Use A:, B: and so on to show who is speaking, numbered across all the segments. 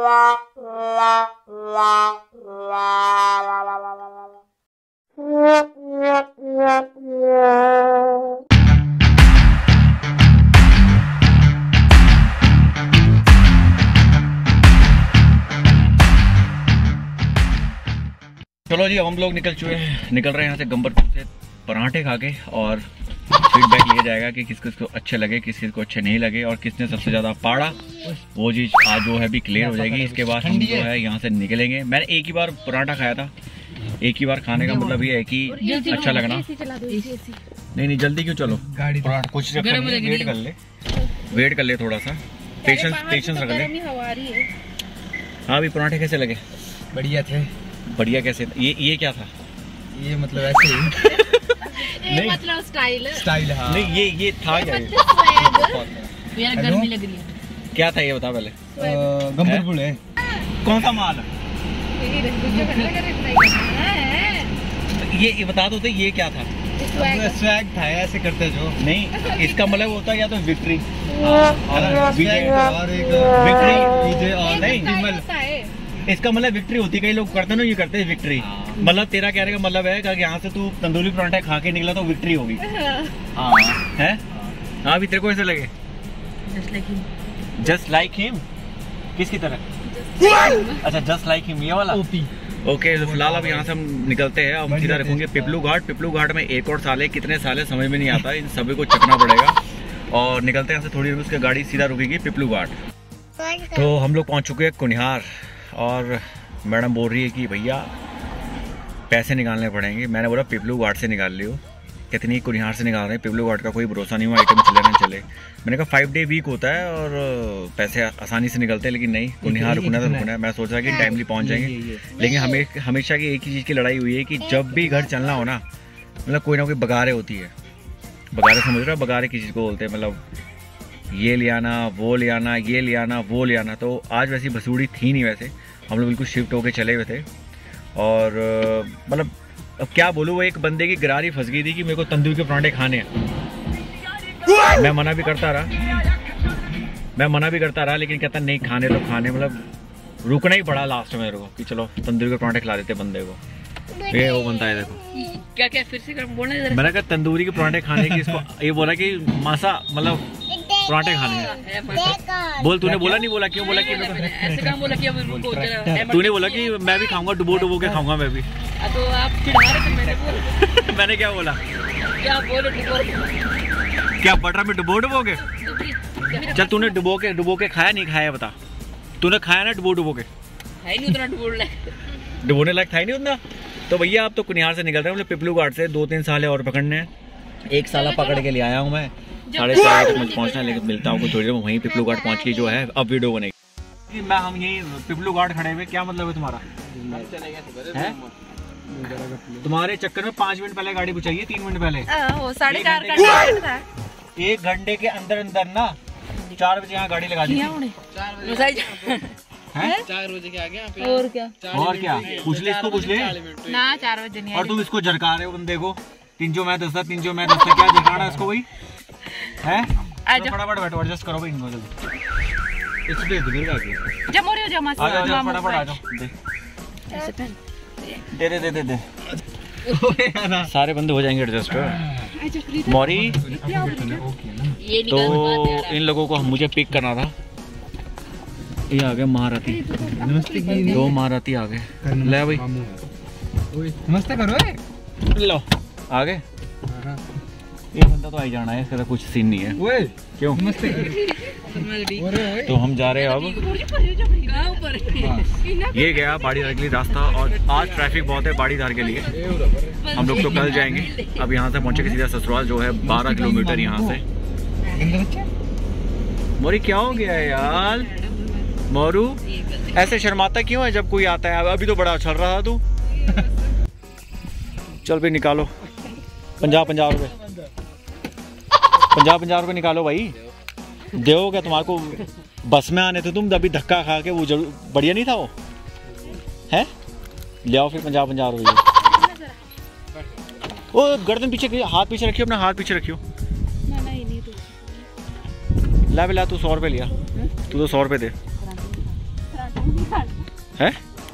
A: चलो जी, हम लोग निकल रहे हैं यहाँ से गंबरपुर से पराठे खा के, और फीडबैक लिया जाएगा कि किस किस को अच्छे लगे, किस किस को अच्छे नहीं लगे, और किसने सबसे ज़्यादा पाड़ा। वो चीज़ आज जो है भी क्लियर हो जाएगी। इसके बाद हम जो है यहाँ से निकलेंगे। मैंने एक ही बार पराठा खाया था, एक ही बार खाने का मतलब ये है कि अच्छा लगना। नहीं जल्दी क्यों, चलो कुछ वेट कर ले थोड़ा सा, पेशेंस रख ले। हाँ, अभी पराठे कैसे लगे?
B: बढ़िया थे।
A: बढ़िया कैसे? ये क्या था?
B: ये मतलब ऐसे ही
C: नहीं, मतलब स्टाइल।
B: हाँ।
A: नहीं, ये था क्या?
C: यार गर्मी लग रही है।
A: क्या था ये बता पहले।
B: गंबरपुर है।
A: कौन सा माल है ये बता दो तो ये क्या था?
B: स्वैग था, ऐसे करते जो।
A: नहीं, इसका मतलब होता है या तो विक्ट्री इसका मतलब विक्ट्री होती है। कई लोग करते ना, ये करते हैं विक्ट्री। मतलब तेरा कहने का मतलब है कि यहाँ से तू तंदूरी पराठा खा के निकला तो विक्ट्री होगी। है? हाँ, अभी तेरे को ऐसे लगे जस्ट लाइक हिम। किसकी तरह? अच्छा, जस्ट लाइक हिम, ये वाला। ओके, तो फिलहाल अब यहाँ से हम निकलते हैं। अब सीधा रखेंगे पिपलू घाट। पिपलू घाट में एक और साल है, कितने साल है समझ में नहीं आता, इन सभी को चखना पड़ेगा। और निकलते हैं यहाँ से, थोड़ी देर उसकी गाड़ी सीधा रुकेगी पिपलू घाट। तो हम लोग पहुँच चुके हैं कुनिहार, और मैडम बोल रही है कि भैया पैसे निकालने पड़ेंगे। मैंने बोला पिपलू घाट से निकाल लियो। कितनी कुनिहार से निकाल रहे हैं, पिपलू घाट का कोई भरोसा नहीं हुआ, आइटम चले ना चले। मैंने कहा 5 डे वीक होता है और पैसे आसानी से निकलते हैं, लेकिन नहीं, कुनिहार रुकना तो रुकना है। मैं सोचा कि टाइमली पहुंच जाएंगे, लेकिन हमेशा की एक ही चीज़ की लड़ाई हुई है कि जब भी घर चलना हो ना, मतलब कोई ना कोई बगारे होती है। बगारे समझ रहे हो? बगारे किसी चीज़ को बोलते हैं, मतलब ये ले आना, वो ले आना, ये ले आना, वो ले आना। तो आज वैसी भसूड़ी थी नहीं, वैसे हम लोग बिल्कुल शिफ्ट होके चले हुए थे। और मतलब अब क्या बोलूँ, वो एक बंदे की गरारी फंस गई थी कि मेरे को तंदूरी के पराठे खाने हैं। मैं मना भी करता रहा, लेकिन कहता नहीं, खाने तो खाने। मतलब रुकना ही पड़ा लास्ट में मेरे को कि चलो तंदूरी के पराठे खिला देते बंदे को। ये वो बनता है, देखो
C: क्या फिर से बोलना।
A: मैंने कहा तंदूरी के पराठे खाने की, इसको ये बोला कि मासा मतलब पराठे खाने हैं। बोल, तूने बोला नहीं बोला? क्यों बोला कि
C: ऐसे काम बोला कि अब रुको जरा।
A: तूने बोला कि मैं भी खाऊंगा, डुबो के खाऊंगा मैं भी।
C: तो आप चिढ़ा रहे थे, मैंने बोला।
A: मैंने क्या बोला?
C: क्या बोले?
A: क्या बटर में डुबो के? चल, तूने डुबो के खाया नहीं खाया बता? तूने खाया ना डुबो के?
C: है नहीं उतना
A: डुबोने लायक था ही नहीं उतना। तो भैया आप तो कुनिहार से निकल रहे हैं, मतलब पिपलू घाट से 2-3 साल और पकड़ने हैं। 1 साल पकड़ के ले आया हूँ मैं, 4:30 तक मुझे पहुँचना है, लेकिन मिलता हूँ कुछ थोड़ी देर में वहीं पिपलू घाट पहुँच के जो है अब वीडियो बनेगी। मैं हम यही पिपलू घाट खड़े हुए, क्या मतलब है तुम्हारा? है तुम्हारे चक्कर में 5 मिनट पहले गाड़ी चाहिए, 3 मिनट पहले।
C: 4:30 का था।
A: 1 घंटे के अंदर ना 4 बजे यहाँ गाड़ी लगा दी।
C: 4 बजे के आगे और क्या
A: पूछ ले इसको, पूछ ले
C: ना। 4 बजे नहीं।
A: और तुम इसको झरका रहे हो बंदे को। 3 जो मैं 10 क्या झरकाना है इसको भाई? है फटाफट बैठो, एडजस्ट करो भाई इनको जल्दी। इसको दे दो मेरे आगे।
C: जमोरी हो जमा से।
A: आ जाओ फटाफट आ जाओ। दे सारे बंदे हो जाएंगे एडजस्ट। मौरी तो इन लोगों को मुझे पिक करना था। ये आ गए महारथी, 2 महारथी आ गए। ले भाई
B: नमस्ते करो।
A: लो आ गए। ये बंदा तो आई जाना है, इसका तो कुछ सीन नहीं है। क्यों? तो हम जा रहे हैं अब। ये गया बाड़ीधार के लिए रास्ता, और आज ट्रैफिक बहुत है बाड़ीधार के लिए। हम लोग तो कल जाएंगे। अब यहाँ से पहुँचे सीधा ससुराल, जो है 12 किलोमीटर यहाँ से। मोरी क्या हो गया है यार? मोरू ऐसे शर्माता क्यों है जब कोई आता है? अभी तो बड़ा चल रहा था तू। चल भाई निकालो 50-50 रुपए, 50-50 रुपए निकालो भाई। दो क्या तुम्हारे को बस में आने थे तुम, अभी धक्का खा के वो बढ़िया नहीं था वो है? ले आओ फिर 50-50 रुपये। वो गर्दन पीछे, हाथ पीछे रखियो, अपना हाथ पीछे रखियो। ला 100 रुपये लिया तू, तो 100 रुपये दे। है?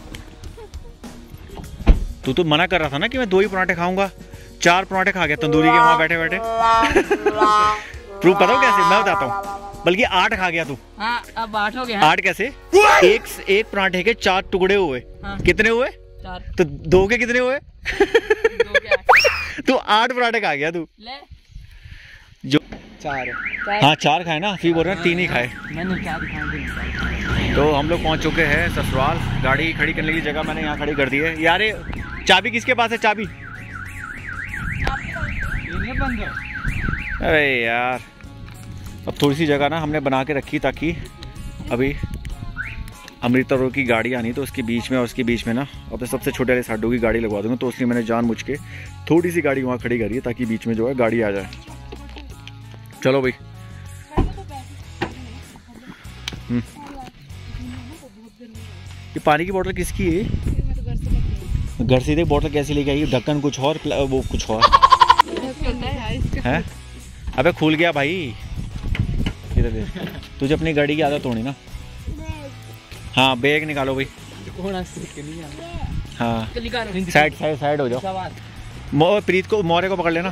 A: तू तो मना कर रहा था ना कि मैं 2 ही पराठे खाऊंगा, 4 पराठे खा गया तंदूरी के वहां बैठे बैठे। प्रूफ बताओ कैसे? मैं बताता हूँ, बल्कि 8 खा गया तू।
C: हाँ, अब 8 हो गया।
A: 8 कैसे? एक पराठे के 4 टुकड़े हुए।
C: हाँ।
A: कितने हुए?
C: 4।
A: तो 2 के कितने हुए?
C: 2 के 8।
A: तू 8 पराठे खा गया तू।
C: ले
A: जो
B: 4
A: हाँ 4 खाए ना, फिर बोल रहा 3 ही खाए।
C: मैंने क्या दिखाया?
A: तो हम लोग पहुंच चुके हैं ससुराल। गाड़ी खड़ी करने की जगह मैंने यहाँ खड़ी कर दी है। यार चाबी किसके पास है? चाबी
B: बंद है।
A: अरे यार, अब थोड़ी सी जगह ना हमने बना के रखी ताकि अभी अमृता रो की गाड़ी आनी, तो उसके बीच में और उसके बीच में ना अपने सबसे छोटे वाले साडू की गाड़ी लगवा दूंगा। तो इसलिए मैंने जानबूझ के थोड़ी सी गाड़ी वहाँ खड़ी करी है ताकि बीच में जो है गाड़ी आ जाए। चलो भाई। ये पानी की बोतल किसकी है? घर से बोतल कैसी लेके आई? ढक्कन कुछ और, वो कुछ और है। अबे खुल गया भाई। इधर देख, तुझे अपनी गाड़ी की आदत होनी ना। हाँ बैग निकालो भाई। हाँ साइड हो जाओ। प्रीत को, मौर्य को पकड़ लेना।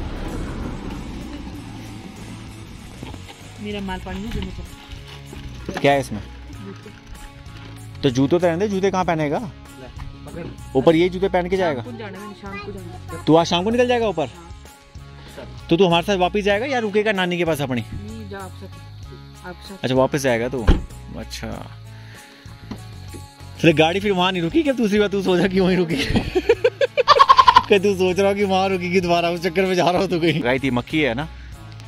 C: मेरा माल पानी
A: क्या है इसमें? तो जूते तो रहने दे। जूते कहाँ पहनेगा? ऊपर ये जूते पहन के जाएगा? तू आज शाम को निकल जाएगा ऊपर? तो तू हमारे साथ वापस जाएगा या रुकेगा नानी के पास अपनी? अच्छा वापस जाएगा तू। अच्छा फिर गाड़ी फिर वहां नहीं रुकी क्या? दूसरी बात तू सोचा कि वहीं रुकी? क्या तू सोच रहा हो कि वहां रुकी दोबारा? उस चक्कर में जा रहा हो तू कहीं? गाय थी मक्खी है ना।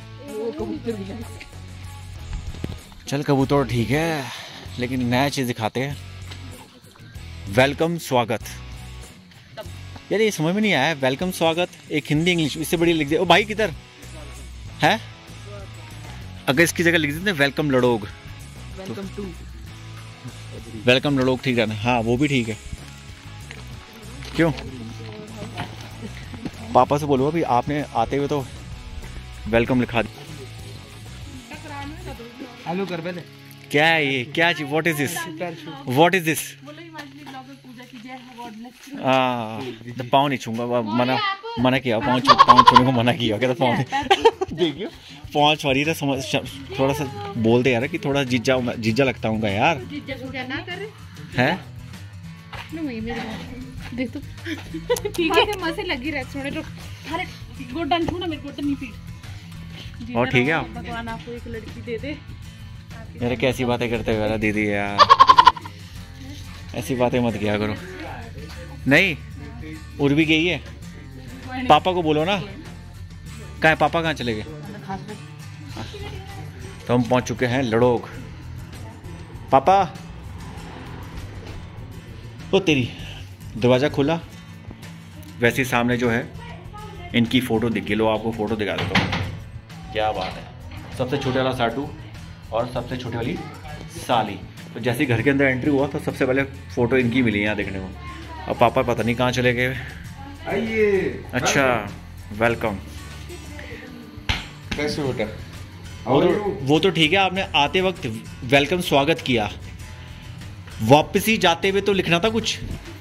A: चल कबूतर ठीक है, लेकिन नया चीज दिखाते हैं। वेलकम स्वागत। यार ये समझ में नहीं आया, वेलकम स्वागत एक हिंदी इंग्लिश इससे बड़ी लिख दे। ओ भाई किधर है? अगर इसकी जगह लिख देते वेलकम लड़ोग, वेलकम लड़ोग ठीक रहना। हाँ वो भी ठीक है। क्यों? पापा से बोलो अभी आपने आते हुए तो वेलकम लिखा दी।
B: हेलो कर पहले।
A: क्या है ये? क्या चीज? What is this? What is this? तो पाँव नहीं छूंगा, मना किया। पाँव छूने को मना किया। कहता पाँव देखियो पाँव छुरी था। समझ थोड़ा सा बोल दे यार कि थोड़ा जीजा लगता हूँ यार। है
C: देख तो ठीक है। मजे लगी रह छोड़े तो थारे गोडन छूना मेरे गोडन नहीं पीट।
A: और ठीक है।
C: भगवान आपको एक लड़की दे दे।
A: मेरे कैसी बातें करते हो दीदी यार, ऐसी बातें मत किया करो। नहीं उड़ भी गई है। पापा को बोलो ना। कहाँ है पापा? कहाँ चले गए? तो हम पहुंच चुके हैं लड़ोग। पापा ओ तेरी, दरवाज़ा खुला। वैसे सामने जो है इनकी फ़ोटो दिख गई। लो आपको फ़ोटो दिखा देता हूँ। क्या बात है। सबसे छोटे वाला साटू और सबसे छोटी वाली साली। तो जैसे घर के अंदर एंट्री हुआ तो सबसे पहले फ़ोटो इनकी मिली यहाँ देखने को। अब पापा पता नहीं कहाँ चले गए।
B: आइए।
A: अच्छा वेलकम।
B: कैसे बेटा?
A: वो तो ठीक है, आपने आते वक्त वेलकम स्वागत किया। वापस ही जाते हुए तो लिखना था कुछ।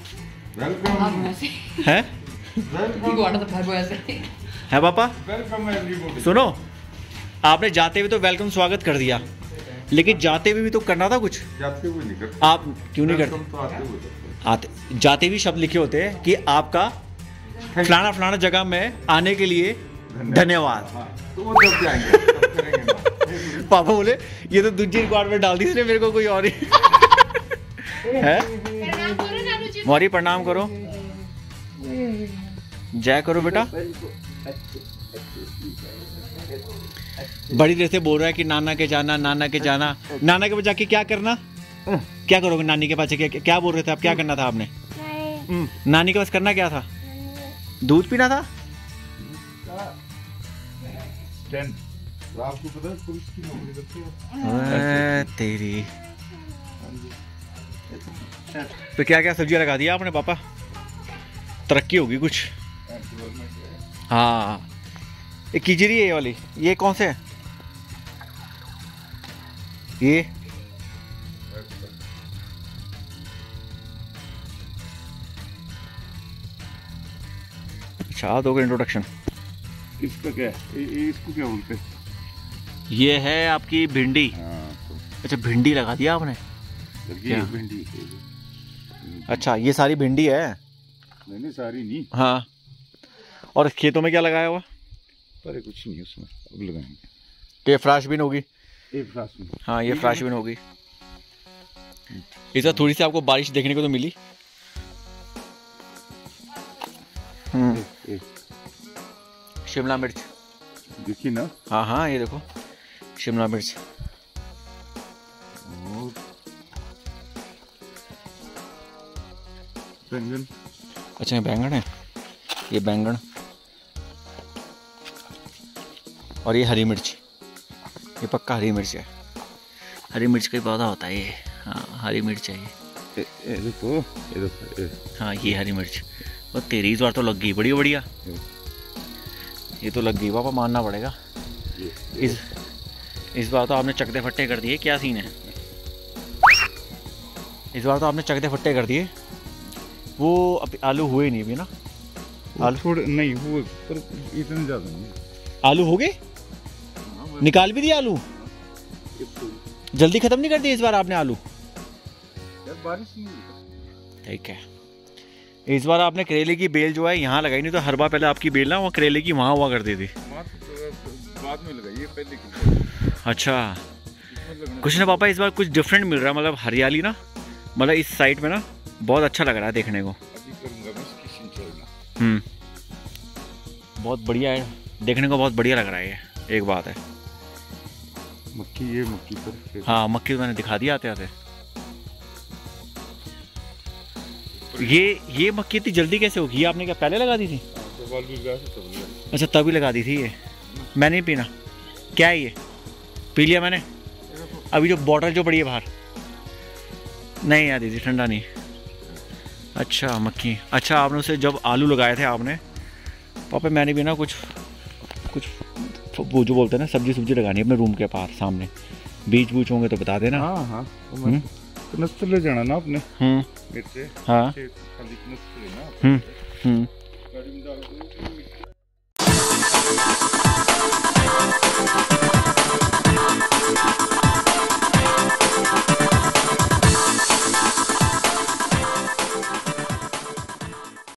A: है है पापा? सुनो, आपने जाते हुए तो वेलकम स्वागत कर दिया, लेकिन जाते हुए भी तो करना था कुछ।
B: जाते हुए नहीं करते।
A: आप क्यों नहीं करते? आते जाते भी शब्द लिखे होते हैं कि आपका फलाना फलाना जगह में आने के लिए धन्यवाद।
B: तो वो जब जाएंगे तब करेंगे ना।
A: पापा बोले ये तो दूसरी रिक्वायरमेंट डाल दी इसने मेरे को, कोई और ही है। मौरी प्रणाम करो, जय करो बेटा। बड़ी देर से बोल रहा है कि नाना के जाना, नाना के जाना। नाना के पास जाके क्या करना? क्या करोगे नानी के पास? क्या बोल रहे थे आप? क्या करना था आपने? नानी के पास करना क्या था? दूध पीना था?
B: आपको पता है पुलिस की नौकरी करते हैं।
A: तेरी तो क्या क्या सब्जियां लगा दिया आपने पापा? तरक्की होगी कुछ। हाँ ये किजरी है ये वाली। ये कौन से है ये? अच्छा आप दोगे इंट्रोडक्शन।
B: इसका क्या है, इसको क्या बोलते हैं?
A: ये है आपकी भिंडी।
B: हाँ, तो
A: अच्छा भिंडी लगा दिया आपने।
B: ये भिंडी।
A: अच्छा ये सारी भिंडी है।
B: नहीं सारी नहीं।
A: हाँ और खेतों में क्या लगाया हुआ?
B: पर कुछ नहीं उसमें, अब लगाएंगे।
A: ये फ्राशबीन होगी।
B: एक फ्राश में।
A: हाँ ये फ्राशबीन होगी। इस बार थोड़ी सी आपको बारिश देखने को तो मिली। शिमला मिर्च
B: देखिए ना।
A: हाँ हाँ ये देखो शिमला मिर्च।
B: और बैंगन।
A: अच्छा ये बैंगन है, ये बैंगन। और ये हरी मिर्च, ये पक्का हरी मिर्च है। हरी मिर्च का ही पौधा होता है ये। हाँ हरी मिर्च है ये।
B: देखो
A: हाँ ये हरी मिर्च। वो तेरी इस बार तो लग गई बड़ी बढ़िया। ये तो लग गई पापा, मानना पड़ेगा। इस बार तो आपने चकते फट्टे कर दिए। क्या सीन है इस बार तो आपने चकते फट्टे कर दिए। वो अब आलू हुए नहीं अभी ना।
B: आलू थोड़े नहीं हुए पर इतने ज़्यादा नहीं।
A: आलू हो गए, निकाल भी दिया आलू। जल्दी खत्म नहीं कर दिया इस बार आपने आलू।
B: यार बारिश नहीं।
A: ठीक है इस बार आपने करेले की बेल जो है यहाँ लगाई, नहीं तो हर बार पहले आपकी बेल ना वहाँ करेले की वहाँ हुआ करती थी।
B: बाद में लगाई, ये पहले की।
A: अच्छा कुछ ना पापा इस बार कुछ डिफरेंट मिल रहा है, मतलब हरियाली ना, मतलब इस साइड में ना बहुत अच्छा लग रहा है देखने को।
B: अभी करूंगा मैं इसकी सिंचाई ना।
A: बहुत बढ़िया है देखने को, बहुत बढ़िया लग रहा है ये। एक बात है
B: मक्की, ये मक्की पर।
A: हाँ मक्की तो मैंने दिखा दिया आते आते। ये मक्की इतनी जल्दी कैसे होगी? आपने क्या पहले लगा दी थी? अच्छा तभी लगा दी थी ये। मैं नहीं पीना। क्या है ये? पी लिया मैंने। अभी जो बॉटल जो पड़ी है बाहर, नहीं यार दीदी ठंडा नहीं। अच्छा मक्की। अच्छा आपने उसे जब आलू लगाए थे आपने पापा, मैंने भी ना कुछ वो जो बोलते हैं ना सब्जी लगानी है अपने रूम के पास सामने। बीज बूज होंगे तो बता देना।
B: हाँ हाँ तो ले जाना ना आपने।
A: हाँ
B: मेरे से
A: हाँ
B: खाली ना।
A: गाड़ी में डाल